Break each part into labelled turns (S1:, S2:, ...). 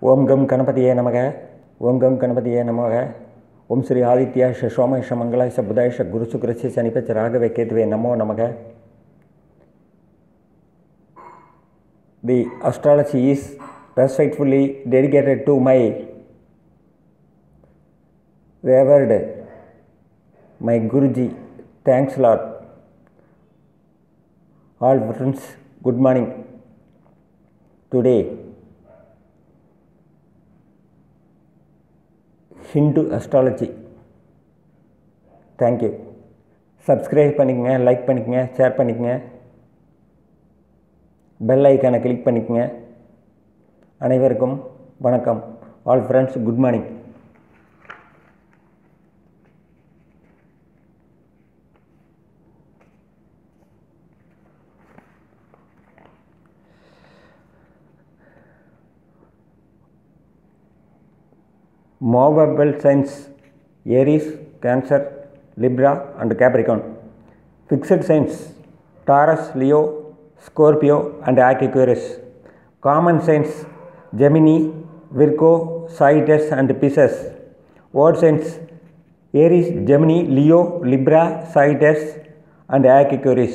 S1: ओम गम गणपतिये नमः। ओम गम गणपतिये नमः। ओम श्री आदित्याय सोमाय मंगलाय बुधाय गुरु शुक्र शनिपे राघवे केतवे नमो नमः. The astrology is respectfully dedicated to my revered my Guruji. Thanks a lot. All friends, good morning. Today Hindu astrology. Thank you. Subscribe பண்ணிக்கங்க, like பண்ணிக்கங்க, share பண்ணிக்கங்க, bell ஐக்கானை கிளிக் பண்ணிக்கங்க. அனைவருக்கும் வணக்கம். All friends, good morning. Movable signs Aries, Cancer, Libra and Capricorn. Fixed signs Taurus, Leo, Scorpio and Aquarius. Common signs Gemini, Virgo, Sagittarius and Pisces. Odd signs Aries, Gemini, Leo, Libra, Sagittarius and Aquarius.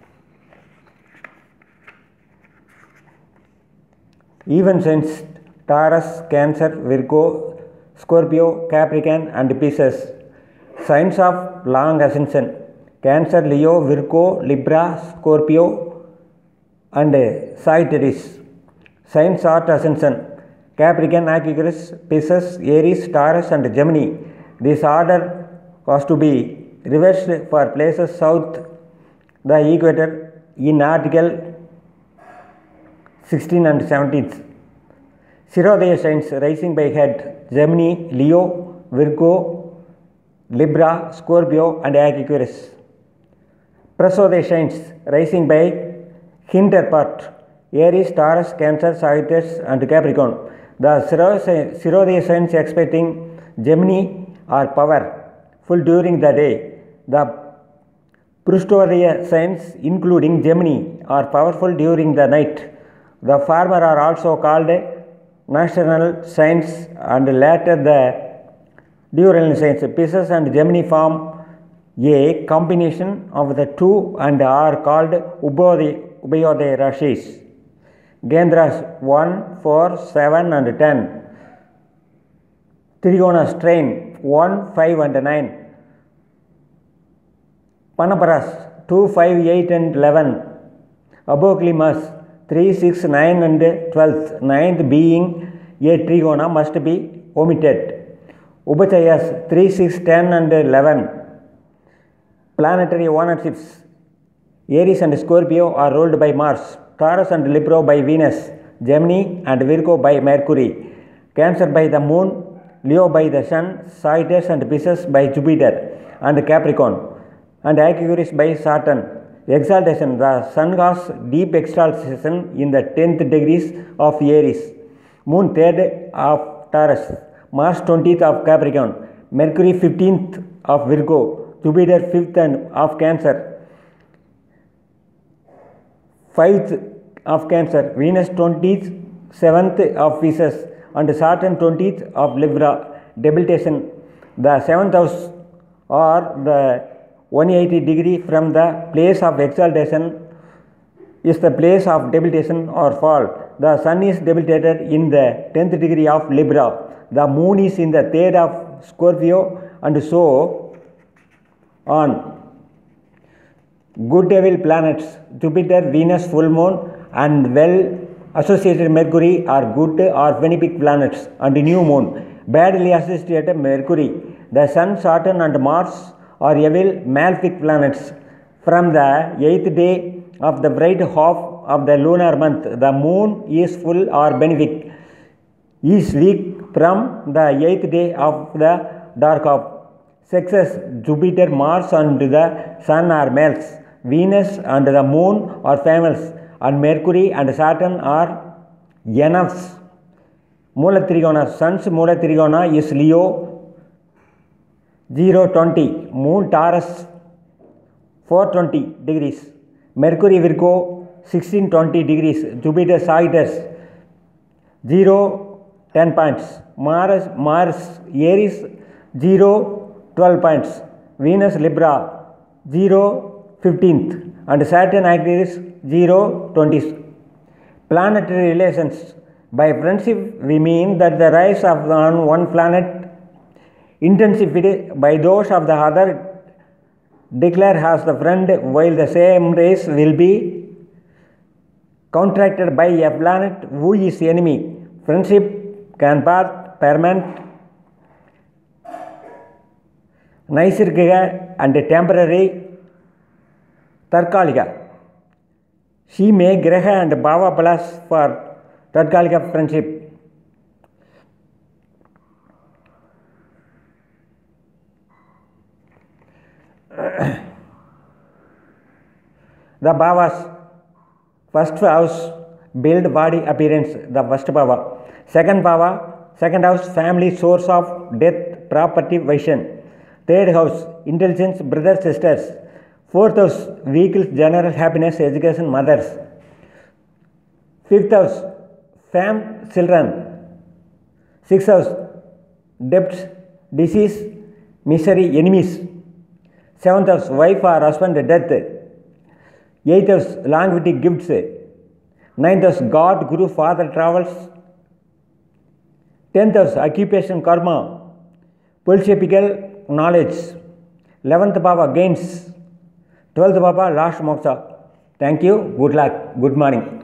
S1: Even signs Taurus, Cancer, Virgo, Scorpio, Capricorn and Pisces. Signs of long ascension Cancer, Leo, Virgo, Libra, Scorpio and Sagittarius. Signs short ascension Capricorn, Aquarius, Pisces, Aries, Taurus and Gemini. This order was to be reversed for places south the equator in article 16 and 17. Shirodaya signs rising by head Gemini, Leo, Virgo, Libra, Scorpio and Aquarius. Prasodaya signs rising by hinder part Aries, Taurus, Cancer, Sagittarius and Capricorn. The Shirodaya signs expecting Gemini are powerful during the day. The Prasodaya signs including Gemini are powerful during the night. The former are also called national signs and later the diurnal signs. Pisces and Gemini form a combination of the two and are called Ubhayodaya Rashis. Gendras 1, 4, 7 and 10. Trigonas train 1, 5 and 9. Panaparas 2, 5, 8 and 11. Aboklimas 3, 6, 9 and 12th. 9th being a trigona must be omitted. Ubhachayas 3, 6, 10 and 11. Planetary ownerships Aries and Scorpio are ruled by Mars. Taurus and Libra by Venus. Gemini and Virgo by Mercury. Cancer by the Moon. Leo by the Sun. Sagittarius and Pisces by Jupiter and Capricorn and Aquarius by Saturn. Exaltation the Sun has deep exaltation in the 10th degrees of Aries. Moon 3rd of Taurus. Mars 20th of Capricorn. Mercury 15th of Virgo. Jupiter 5th of Cancer. 5th of Cancer. Venus 27th of Pisces and Saturn 20th of Libra. Debilitation the 7th house or the 180 degree from the place of exaltation is the place of debilitation or fall. The Sun is debilitated in the 10th degree of Libra. The Moon is in the 3rd of Scorpio and so on. Good evil planets Jupiter, Venus, full moon and well associated Mercury are good or benefic planets and new moon. Badly associated Mercury, the Sun, Saturn and Mars are evil malefic planets. From the 8th day of the bright half of the lunar month, the moon is full or benefic, is weak from the 8th day of the dark half. Sexes Jupiter, Mars and the Sun are males. Venus and the Moon are females and Mercury and Saturn are eunuchs. Mula Trigona Sun's Mula Trigona is Leo 0-20. Moon Taurus 420 degrees. Mercury Virgo 16-20 degrees. Jupiter Sagittarius 0 10 points. Mars, Aries, 0, 12 points. Venus, Libra, 0, 15th. And Saturn, Aquarius, 0, 20th. Planetary relations. By friendship, we mean that the rise of on one planet intensified by those of the other declare as the friend, while the same race will be contracted by a planet who is enemy. Friendship can be permanent, naisargiga and temporary, tarkalika. She may graha and bhava plus for tarkalika friendship. The bhavas. First house, build body appearance, the first bhava. Second bhava, second house, family, source of death, property, vision. Third house, intelligence, brothers, sisters. Fourth house, vehicles, general happiness, education, mothers. Fifth house, fame, children. Sixth house, debts, disease, misery, enemies. Seventh house, wife or husband, death. Eighth house, longevity, gifts. Ninth house, God, Guru, Father, travels. 10th house, occupation, karma, philosophical knowledge. 11th bhava, gains. 12th bhava, last moksha. Thank you. Good luck. Good morning.